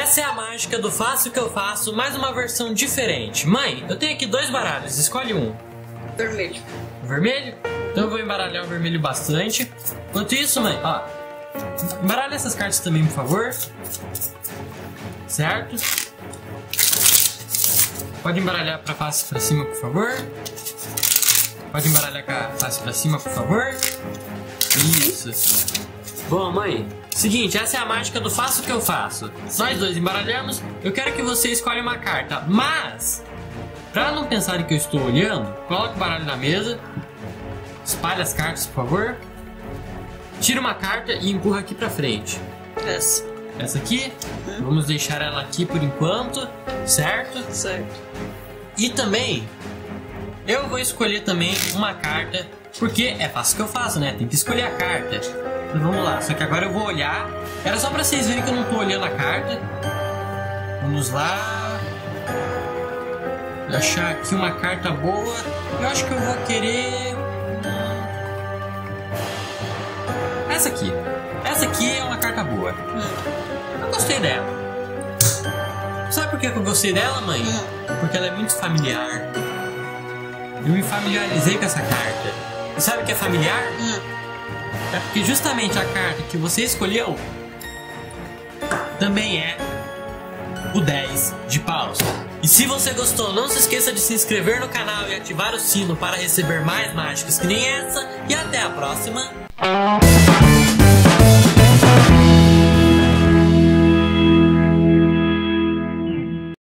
essa é a mágica do Faço o que eu faço, mais uma versão diferente. Mãe, eu tenho aqui 2 baralhos, escolhe um. Vermelho. Vermelho? Então eu vou embaralhar o vermelho bastante. Enquanto isso, mãe, ó, embaralha essas cartas também, por favor. Certo? Pode embaralhar pra face pra cima, por favor. Pode embaralhar com a face pra cima, por favor. Isso. Bom, mãe, seguinte, essa é a mágica do Faço o que eu faço. Nós dois embaralhamos, eu quero que você escolha uma carta, mas pra não pensarem que eu estou olhando, coloque o baralho na mesa, espalhe as cartas, por favor, tira uma carta e empurra aqui pra frente. Essa aqui, vamos deixar ela aqui por enquanto, certo? Certo. E também, eu vou escolher também uma carta, porque é fácil que eu faço, né? Tem que escolher a carta. Então vamos lá, só que agora eu vou olhar. Era só pra vocês verem que eu não tô olhando a carta. Vamos lá. Achar aqui uma carta boa. Eu acho que eu vou querer... essa aqui. Essa aqui é uma carta boa. Eu gostei dela. Sabe por que eu gostei dela, mãe? Porque ela é muito familiar. Eu me familiarizei com essa carta. E sabe o que é familiar? É porque justamente a carta que você escolheu também é o 10 de paus. E se você gostou, não se esqueça de se inscrever no canal e ativar o sino para receber mais mágicas que nem essa. E até a próxima!